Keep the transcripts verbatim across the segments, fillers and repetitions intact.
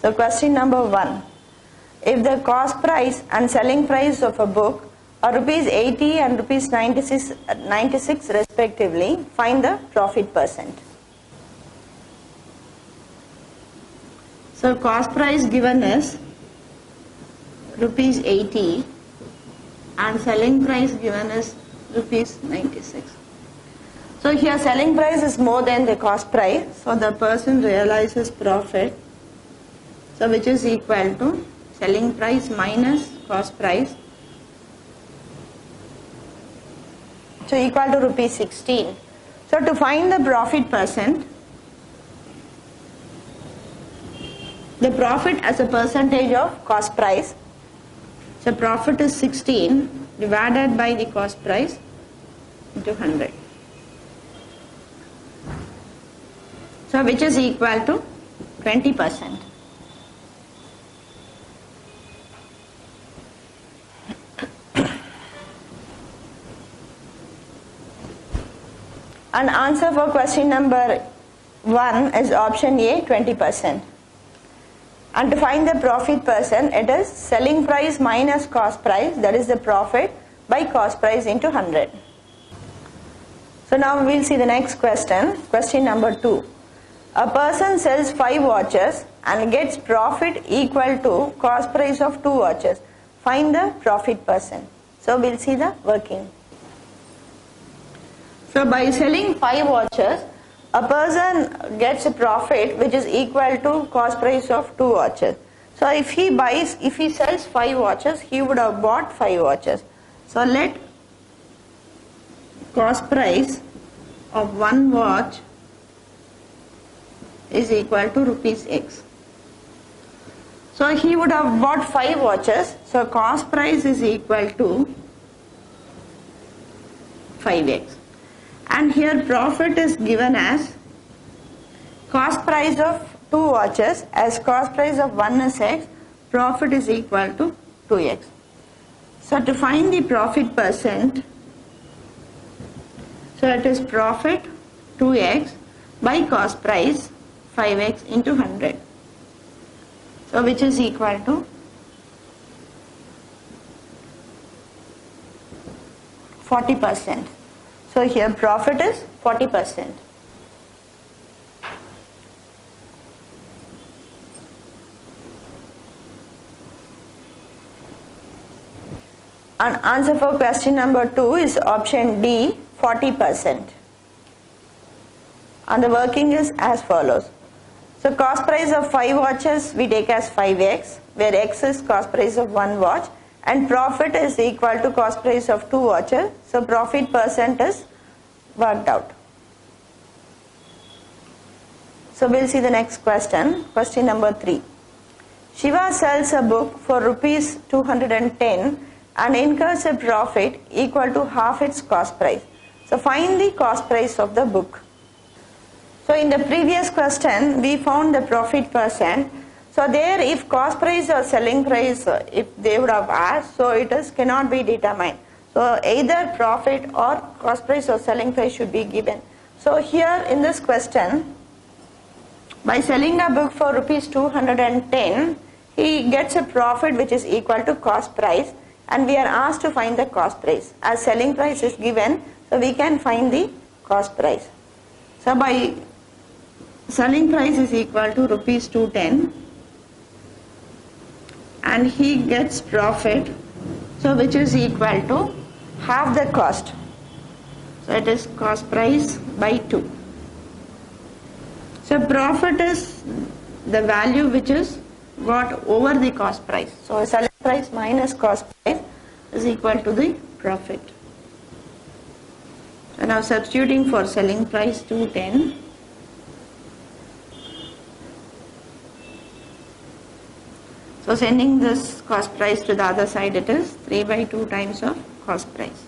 So question number one. If the cost price and selling price of a book are rupees eighty and rupees ninety-six, ninety-six respectively, find the profit percent. So cost price given is rupees eighty and selling price given is rupees ninety-six. So here selling price is more than the cost price, so the person realizes profit, so which is equal to selling price minus cost price, so equal to rupees sixteen. So to find the profit percent, the profit as a percentage of cost price, so profit is sixteen divided by the cost price into one hundred. So which is equal to twenty percent. And answer for question number one is option A, twenty percent. And to find the profit percent, it is selling price minus cost price, that is the profit, by cost price into one hundred. So now we will see the next question, question number two. A person sells five watches and gets profit equal to cost price of two watches. Find the profit percent. So we will see the working. So by selling five watches, a person gets a profit which is equal to cost price of two watches. So if he buys, if he sells five watches, he would have bought five watches. So let cost price of one watch is equal to rupees X. So he would have bought five watches, so cost price is equal to five X. And here profit is given as cost price of two watches, as cost price of one is X, profit is equal to two X. So to find the profit percent, so it is profit two X by cost price five X into one hundred. So which is equal to forty percent. So here profit is forty percent. And answer for question number two is option D, forty percent. And the working is as follows. So cost price of five watches we take as five X, where X is cost price of one watch, and profit is equal to cost price of two watches, so profit percent is worked out. So we'll see the next question, question number three. Shiva sells a book for rupees two hundred ten and incurs a profit equal to half its cost price. So find the cost price of the book. So in the previous question we found the profit percent. So there if cost price or selling price, if they would have asked, so it is cannot be determined. So either profit or cost price or selling price should be given. So here in this question, by selling a book for rupees two hundred ten, he gets a profit which is equal to cost price, and we are asked to find the cost price. As selling price is given, so we can find the cost price. So by selling price is equal to rupees two hundred ten, and he gets profit, so which is equal to half the cost. So it is cost price by two. So profit is the value which is got over the cost price. So selling price minus cost price is equal to the profit. So now substituting for selling price two hundred ten, so sending this cost price to the other side, it is three by two times of cost price.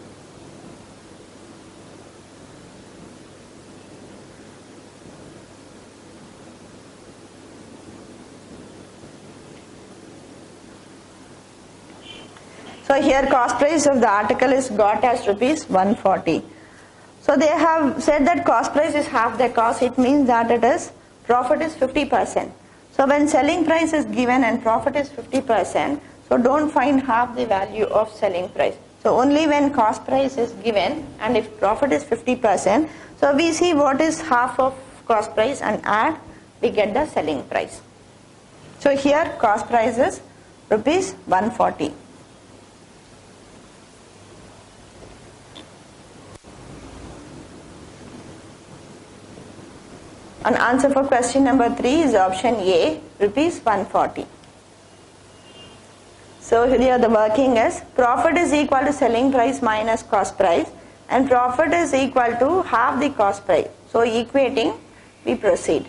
So here cost price of the article is got as rupees one hundred forty. So they have said that cost price is half the cost. It means that it is profit is fifty percent. So when selling price is given and profit is fifty percent, so don't find half the value of selling price. So only when cost price is given and if profit is fifty percent, so we see what is half of cost price and add, we get the selling price. So here cost price is rupees one forty. And answer for question number three is option A, rupees one forty. So here the working is profit is equal to selling price minus cost price and profit is equal to half the cost price. So equating, we proceed.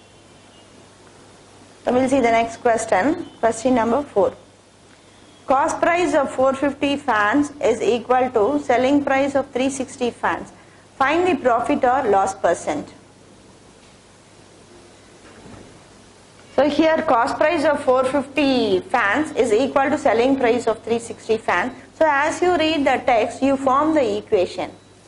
So we'll see the next question, question number four. Cost price of four hundred fifty fans is equal to selling price of three hundred sixty fans. Find the profit or loss percent. So here cost price of four hundred fifty fans is equal to selling price of three hundred sixty fans. So as you read the text, you form the equation.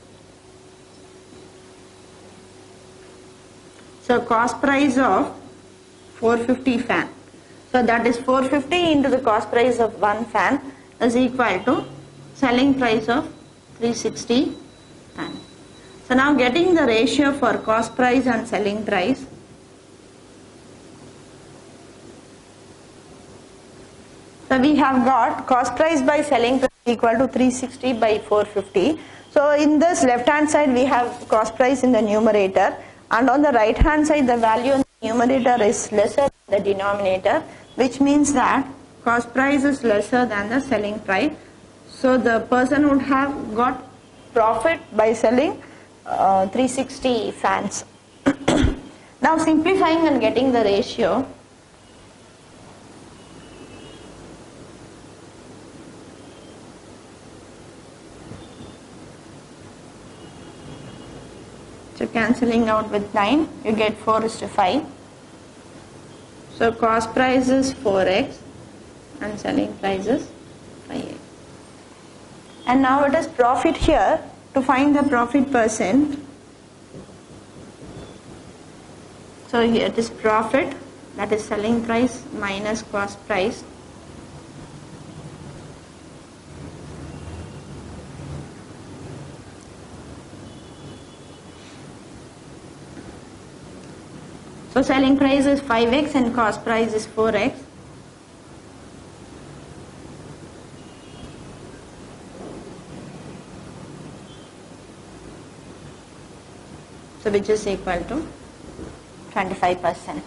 So cost price of four hundred fifty fan. So that is four hundred fifty into the cost price of one fan is equal to selling price of three hundred sixty fan. So now getting the ratio for cost price and selling price. So we have got cost price by selling price equal to three hundred sixty by four hundred fifty. So in this left hand side we have cost price in the numerator and on the right hand side the value in the numerator is lesser than the denominator, which means that cost price is lesser than the selling price. So the person would have got profit by selling uh, three hundred sixty fans. Now simplifying and getting the ratio. So cancelling out with nine, you get four is to five. So cost price is four x and selling price is five x. And now it is profit here. To find the profit percent, so here it is profit, that is selling price minus cost price. So selling price is five x and cost price is four x. So which is equal to twenty-five percent.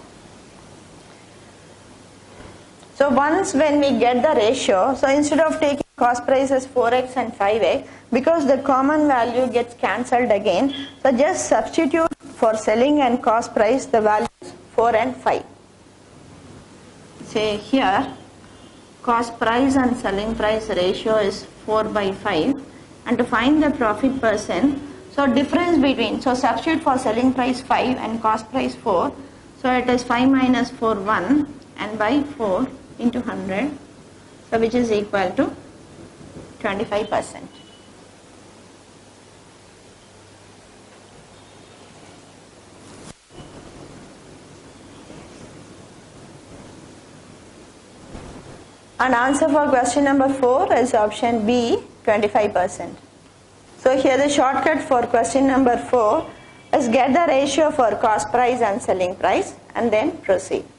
So once when we get the ratio, so instead of taking cost price as four x and five x, because the common value gets cancelled again, so just substitute for selling and cost price the values four and five. Say here cost price and selling price ratio is four by five, and to find the profit percent, so difference between, so substitute for selling price five and cost price four, so it is five minus four, one, and by four into one hundred, so which is equal to twenty-five percent. And answer for question number four is option B, twenty-five percent. So here the shortcut for question number four is get the ratio for cost price and selling price and then proceed.